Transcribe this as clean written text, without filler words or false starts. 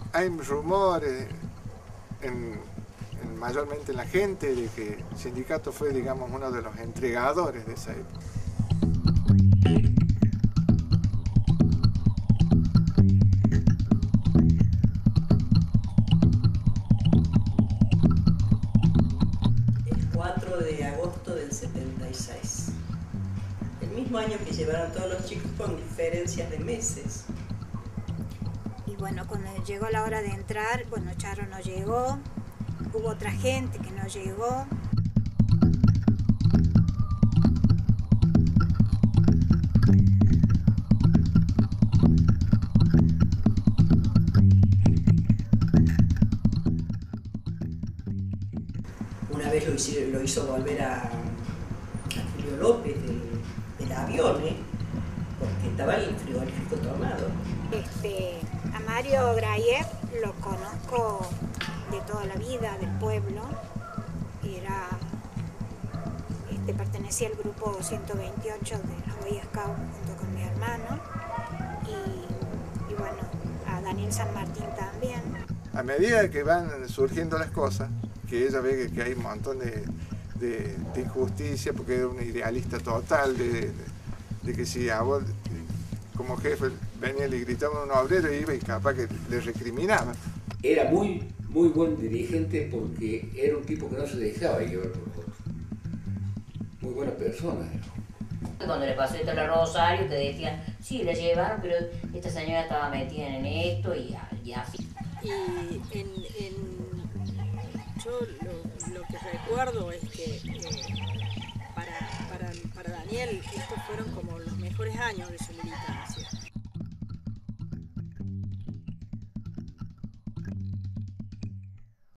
Hay rumores, mayormente en la gente, de que el sindicato fue, digamos, uno de los entregadores de esa época. El 4 de agosto del 76. El mismo año que llevaron todos los chicos con diferencias de meses. Y bueno, cuando llegó la hora de entrar, bueno, Charo no llegó, hubo otra gente que no llegó. Una vez lo hizo volver a Julio López del avión, porque estaba el frigorífico tomado. A Mario Grayev lo conozco de toda la vida, del pueblo. Pertenecía al grupo 128 de los Boy Scouts junto con mi hermano. Y bueno, a Daniel San Martín también. A medida que van surgiendo las cosas, que ella ve que hay un montón de injusticia, porque era un idealista total, de que si a vos como jefe venía y le gritaba a un obrero, iba y capaz que le recriminaba. Era muy buen dirigente porque era un tipo que no se dejaba llevar por otro. Muy buena persona era. Cuando le pasó esto a la Rosario, te decían, sí, la llevaron, pero esta señora estaba metida en esto y así. Y yo lo que recuerdo es que para Daniel estos fueron como los mejores años de su militancia.